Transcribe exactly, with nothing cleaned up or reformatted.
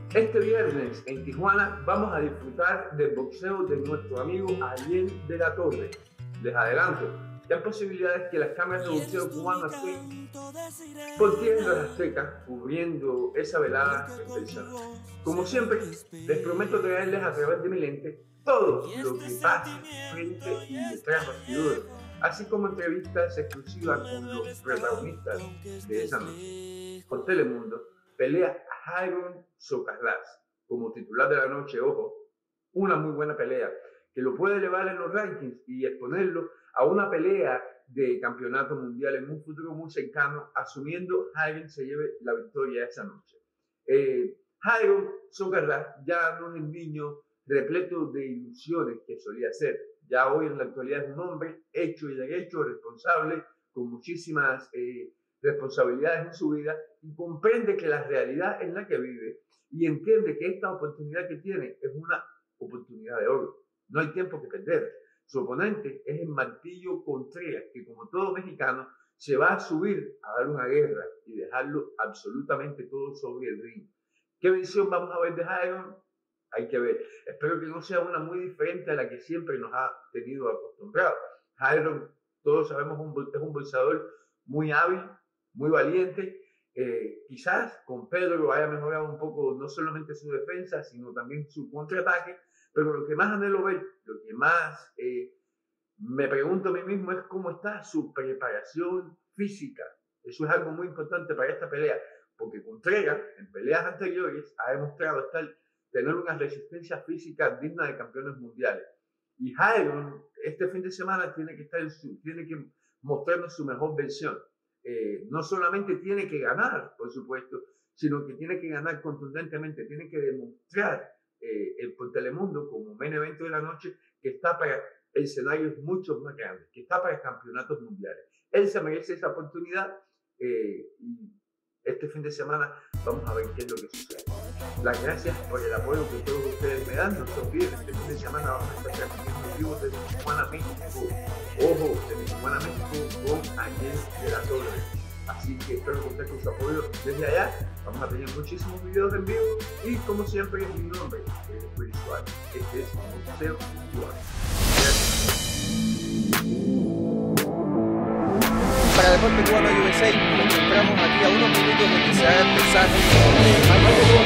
Este viernes en Tijuana vamos a disfrutar del boxeo de nuestro amigo Ariel de la Torre. Les adelanto que hay posibilidades que las cámaras de boxeo cubanas estén por tierras aztecas cubriendo esa velada especial. Como siempre, les prometo traerles a través de mi lente todo lo que pasa frente y detrás de bastidores, así como entrevistas exclusivas con los protagonistas de esa noche. Por Telemundo pelea Jairo Socarrás como titular de la noche. Ojo, una muy buena pelea que lo puede elevar en los rankings y exponerlo a una pelea de campeonato mundial en un futuro muy cercano, asumiendo Jairo se lleve la victoria esa noche. Eh, Jairo Socarrás ya no es el niño repleto de ilusiones que solía ser. Ya hoy en la actualidad es un hombre hecho y derecho, responsable, con muchísimas eh, responsabilidades en su vida, y comprende que la realidad en la que vive y entiende que esta oportunidad que tiene es una oportunidad de oro. No hay tiempo que perder. Su oponente es el Martillo Contreras, que como todo mexicano se va a subir a dar una guerra y dejarlo absolutamente todo sobre el ring. ¿Qué versión vamos a ver de Jairo? Hay que ver. Espero que no sea una muy diferente a la que siempre nos ha tenido acostumbrados. Jairo, todos sabemos, es un boxeador muy hábil, muy valiente. Eh, quizás con Pedro haya mejorado un poco no solamente su defensa, sino también su contraataque. Pero lo que más anhelo ver, lo que más eh, me pregunto a mí mismo es cómo está su preparación física. Eso es algo muy importante para esta pelea, porque Contreras en peleas anteriores ha demostrado estar tener una resistencia física digna de campeones mundiales. Y Jairo este fin de semana tiene que, estar en su, tiene que mostrarnos su mejor versión. Eh, no solamente tiene que ganar, por supuesto, sino que tiene que ganar contundentemente, tiene que demostrar eh, el, por Telemundo como main evento de la noche que está para escenarios mucho más grandes, que está para campeonatos mundiales. Él se merece esa oportunidad eh, y este fin de semana vamos a ver qué es lo que sucede. Las gracias por el apoyo que todos ustedes me dan. No se olviden, este fin de semana vamos a estar transmitiendo en vivo desde Tijuana, México. Ojo, desde Tijuana, México con Ariel de la Torre. Así que espero contar con su apoyo desde allá. Vamos a tener muchísimos videos en vivo y como siempre es mi nombre, es Spiritual. Este es Boxeo Cubano. Para Deporte Cubano U S A, nos encontramos aquí a unos minutos de que se haga el mensaje.